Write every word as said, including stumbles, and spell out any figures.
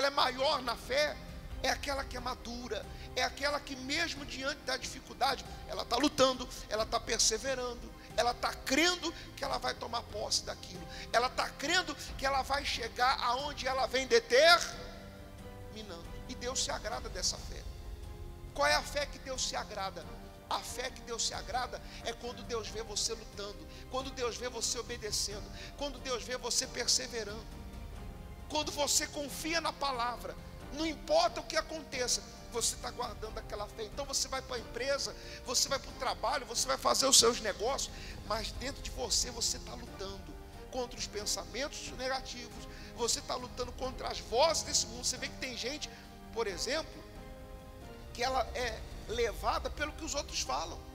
é maior na fé é aquela que é madura, é aquela que mesmo diante da dificuldade, ela está lutando, ela está perseverando, ela está crendo que ela vai tomar posse daquilo, ela está crendo que ela vai chegar aonde ela vem determinando, e Deus se agrada dessa fé. Qual é a fé que Deus se agrada? A fé que Deus se agrada é quando Deus vê você lutando, quando Deus vê você obedecendo, quando Deus vê você perseverando, quando você confia na palavra, não importa o que aconteça, você está guardando aquela fé. Então você vai para a empresa, você vai para o trabalho, você vai fazer os seus negócios, mas dentro de você, você está lutando contra os pensamentos negativos, você está lutando contra as vozes desse mundo. Você vê que tem gente, por exemplo, que ela é levada pelo que os outros falam.